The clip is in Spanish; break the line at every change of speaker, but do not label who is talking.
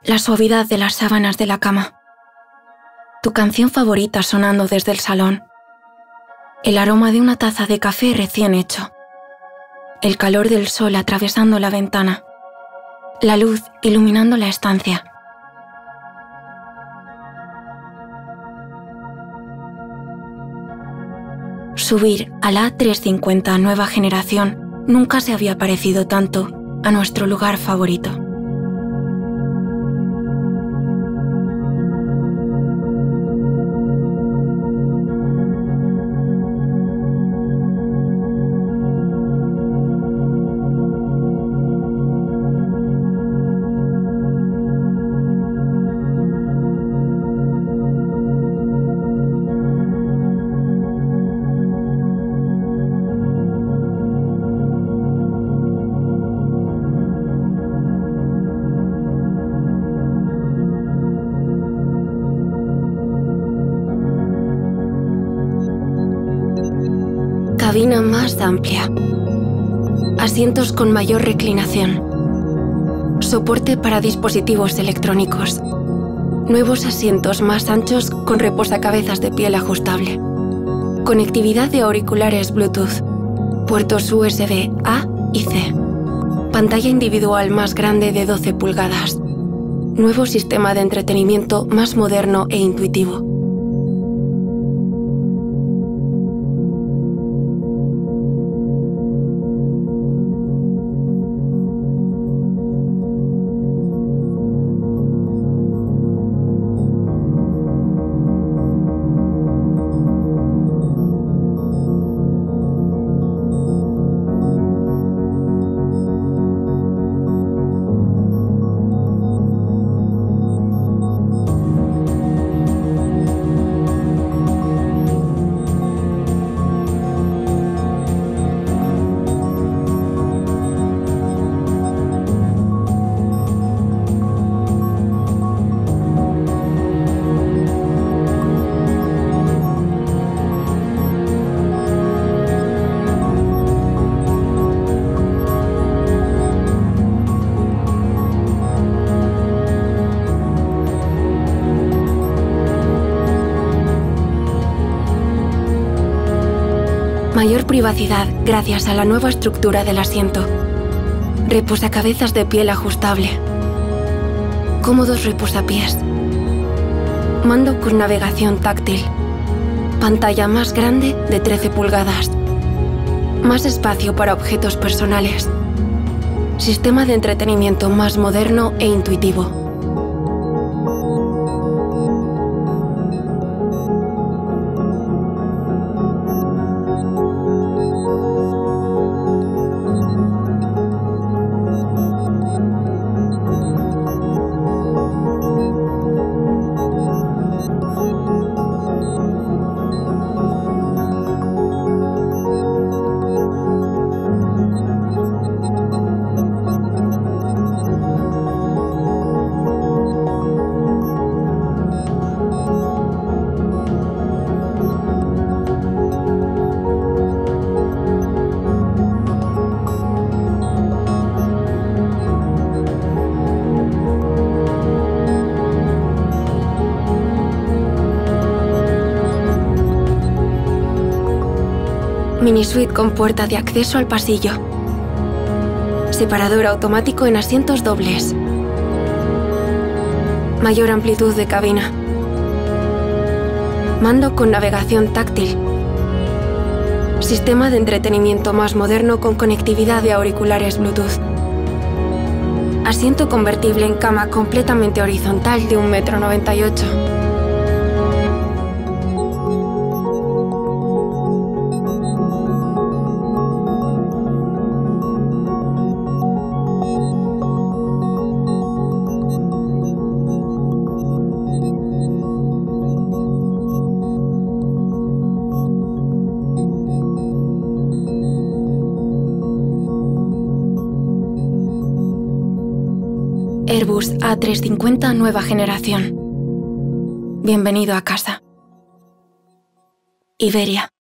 La suavidad de las sábanas de la cama. Tu canción favorita sonando desde el salón. El aroma de una taza de café recién hecho. El calor del sol atravesando la ventana. La luz iluminando la estancia. Subir a la A350 nueva generación nunca se había parecido tanto a nuestro lugar favorito. Cabina más amplia. Asientos con mayor reclinación. Soporte para dispositivos electrónicos. Nuevos asientos más anchos con reposacabezas de piel ajustable. Conectividad de auriculares Bluetooth. Puertos USB A y C. Pantalla individual más grande de 12 pulgadas. Nuevo sistema de entretenimiento más moderno e intuitivo. Mayor privacidad gracias a la nueva estructura del asiento. Reposacabezas de piel ajustable. Cómodos reposapiés. Mando con navegación táctil. Pantalla más grande de 13 pulgadas. Más espacio para objetos personales. Sistema de entretenimiento más moderno e intuitivo. Mini suite con puerta de acceso al pasillo. Separador automático en asientos dobles. Mayor amplitud de cabina. Mando con navegación táctil. Sistema de entretenimiento más moderno con conectividad de auriculares Bluetooth. Asiento convertible en cama completamente horizontal de 1,98 m. Airbus A350 nueva generación. Bienvenido a casa. Iberia.